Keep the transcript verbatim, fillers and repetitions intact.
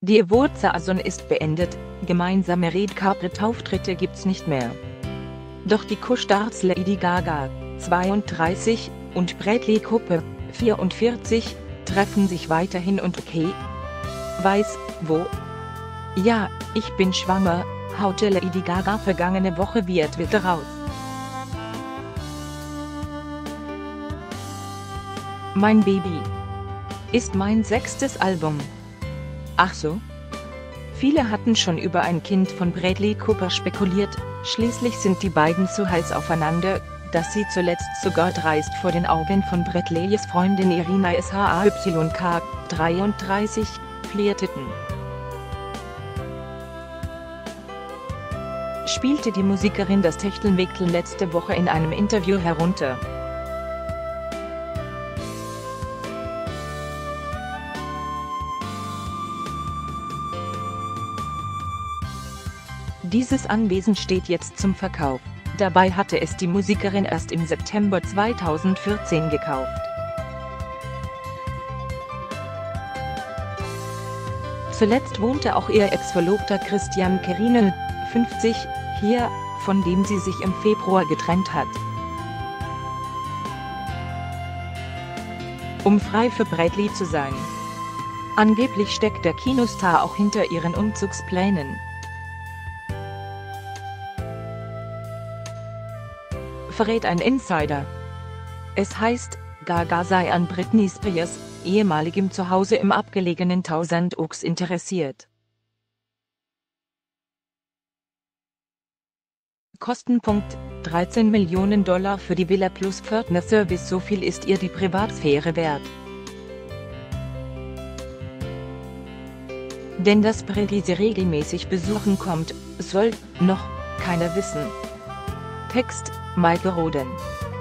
Die Awards-Saison ist beendet, gemeinsame Red Carpet-Auftritte gibt's nicht mehr. Doch die Co-Stars Lady Gaga, zweiunddreißig, und Bradley Cooper, vierundvierzig, treffen sich weiterhin und okay, weiß, wo? Ja, ich bin schwanger, haute Lady Gaga vergangene Woche via Twitter raus. Mein Baby ist mein sechstes Album. Ach so? Viele hatten schon über ein Kind von Bradley Cooper spekuliert, schließlich sind die beiden so heiß aufeinander, dass sie zuletzt sogar dreist vor den Augen von Bradleys Freundin Irina Shayk, dreiunddreißig, flirteten. Spielte die Musikerin das Techtelmechtel letzte Woche in einem Interview herunter. Dieses Anwesen steht jetzt zum Verkauf. Dabei hatte es die Musikerin erst im September zweitausendvierzehn gekauft. Zuletzt wohnte auch ihr Ex-Verlobter Christian Kerinel, fünfzig, hier, von dem sie sich im Februar getrennt hat. Um frei für Bradley zu sein. Angeblich steckt der Kinostar auch hinter ihren Umzugsplänen. Verrät ein Insider. Es heißt, Gaga sei an Britney Spears, ehemaligem Zuhause im abgelegenen Thousand Oaks interessiert. Kostenpunkt: dreizehn Millionen Dollar für die Villa plus Pförtnerservice, so viel ist ihr die Privatsphäre wert. Denn dass Bradley sie regelmäßig besuchen kommt, soll noch keiner wissen. Text: Maike Roden.